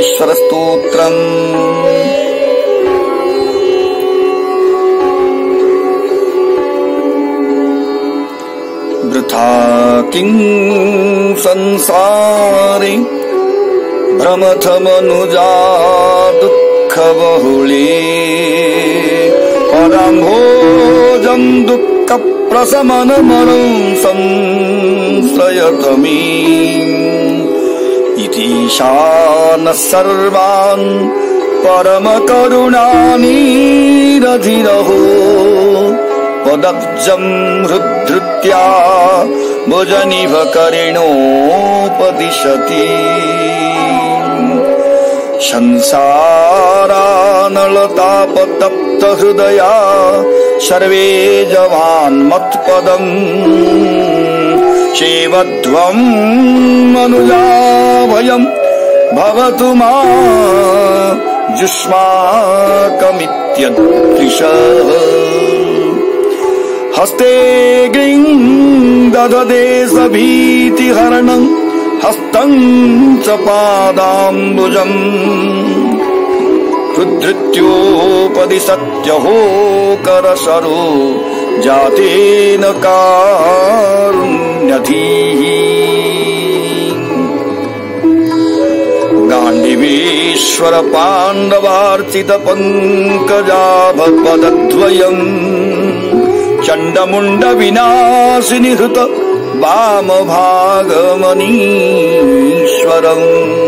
ताण्डवेश्वरस्तोत्रम्। वृथा किं संसारे भ्रमथमनुजा दुःखबहुले पराम्भोजं दुःखप्रशमनमरं संश्रयतमे इति शानः सर्वान् परमकरुणानिरधिरहो पदब्जं हृद्धृत्या भुजनिभकरेणोपदिशति संसारानलतापतप्त हृदया सर्वे जवान्मत्पदम् सेवध्वम् मनुजाभयम् भवतु मा युष्माकमित्यदृशः हस्ते ग्रीं दददे सभीतिहरणम् हस्तं च पादाम्बुजम् हृद्धृत्योपदिशत्यहो करसरो जातेन कारुण्यधीः गाण्डीवेश्वर पाण्डवार्चित पङ्कजाभपदद्वयम् चण्डमुण्ड विनाशिनि हृत वामभागमनीश्वरम्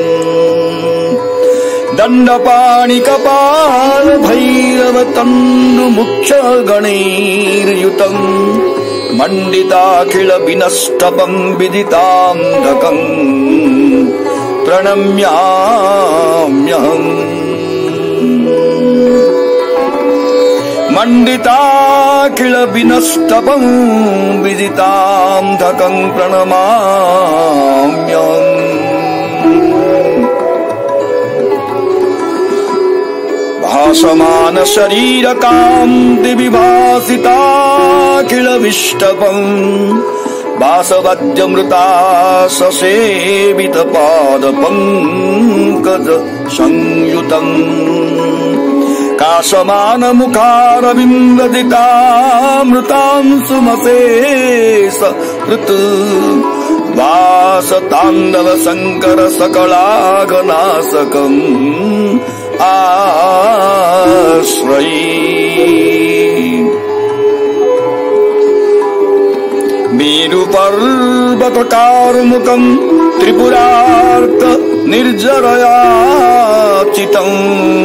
दण्डपाणि कपाल भैरव तण्डुमुख्य गणैर्युतम् मण्डिताखिल विनष्टपम् विदितान्धकम् प्रणम्याम्यहम् मण्डिताखिल विनष्टपम् विदितान्धकम् प्रणमाम्यहम् भासमान शरीर कान्ति विभासिताखिल विष्टपम् वासवद्यमृता ससेवित पाद पंकज संयुतम् काशमान मुखारविन्ददितामृतांशुमशेष ऋत वास ताण्डव शंकर सकलाघनाशकम् आश्रये मेरुपर्वतकार्मुकम् त्रिपुरार्त निर्जरयाचितम्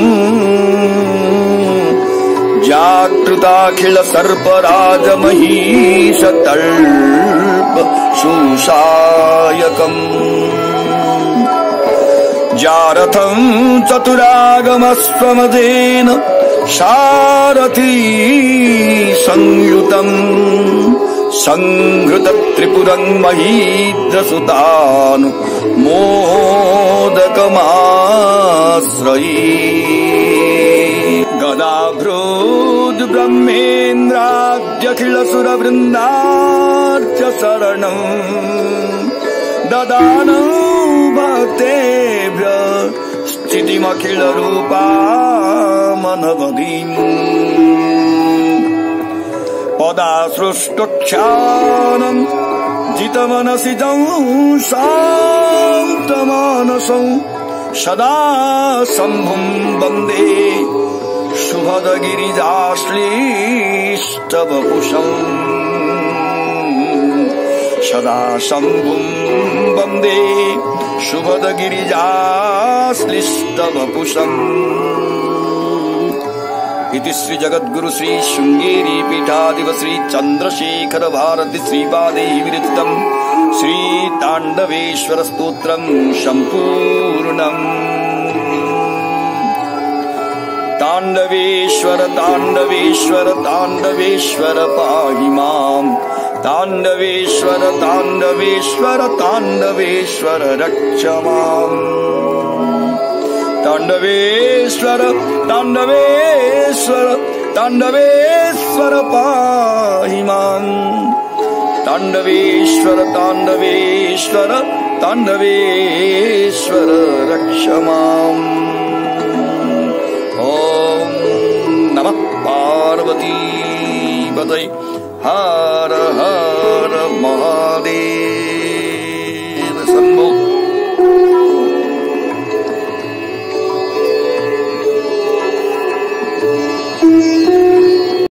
जागृताखिल सर्पराजमहीश तल्प सुशायकम् जारथम् चतुरागमस्वमदेन सारथी संयुतम् संहृत त्रिपुरं महीद्रसुतानु मोदकमाश्रये गदाभ्रोद् ब्रह्मेन्द्राद्यखिल सुरवृन्दार्च शरणम् ददानं भक्तेभ्य स्थितिमखिल रूपामनवधीम् पदाश्रुष्टुक्षानम् जितमनसिजं शान्तमानसं सदा शम्भुं वन्दे शुभदगिरिजाश्लिष्टवपुषम् सदा शम्भुं वन्दे शुभदगिरिजाश्लिष्टवपुषम् इति श्री जगद्गुरु श्री शृंगेरी पीठाधिप श्री चंद्रशेखर भारती श्रीपादैः विरचितम् श्री ताण्डवेश्वर स्तोत्रम् सम्पूर्णम्। ताण्डवेश्वर ताण्डवेश्वर ताण्डवेश्वर पाहि माम् ताण्डवेश्वर ताण्डवेश्वर ताण्डवेश्वर रक्ष माम् ताण्डवेश्वर ताण्डवेश्वर ताण्डवेश्वर पाहि माम् ताण्डवेश्वर ताण्डवेश्वर ताण्डवेश्वर रक्ष माम्। ॐ नमः पार्वती पतये हर